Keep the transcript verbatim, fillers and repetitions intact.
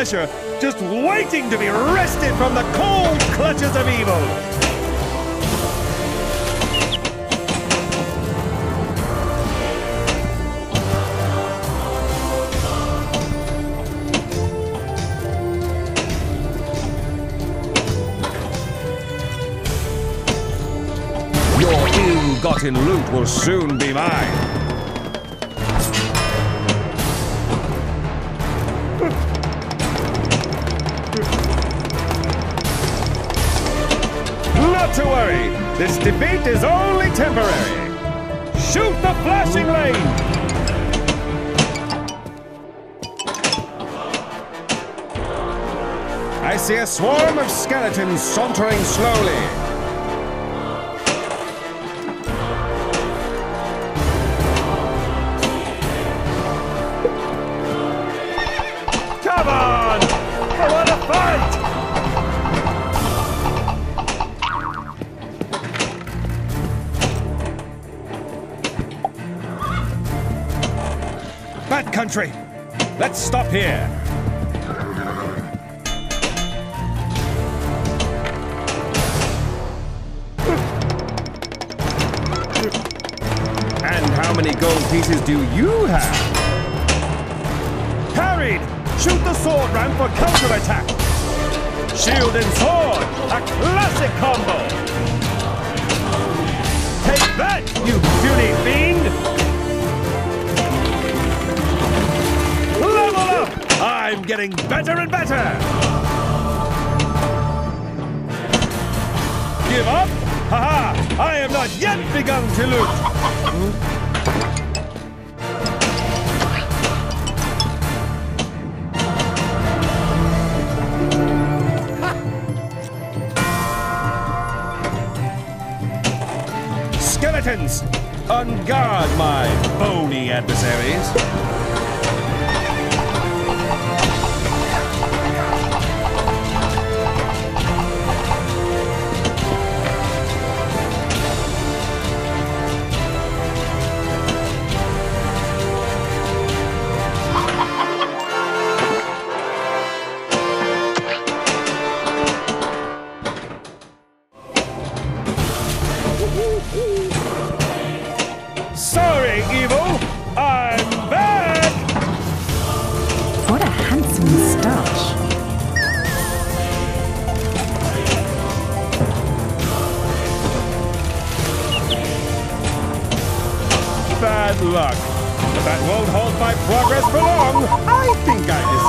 treasure, just waiting to be wrested from the cold clutches of evil. Your ill-gotten loot will soon be mine. Not to worry, this defeat is only temporary. Shoot the flashing lane! I see a swarm of skeletons sauntering slowly. Come on! I want to fight! Bat country! Let's stop here. And how many gold pieces do you have? Parried! Shoot the sword ramp for counterattack! Shield and sword! A classic combo! Take that, you puny fiend! Level up! I'm getting better and better! Give up? Haha! I have not yet begun to loot! Hmm? Skeletons! On guard, my bony adversaries! Sorry, evil! I'm back! What a handsome moustache. Bad luck. But that won't halt my progress for long. I think I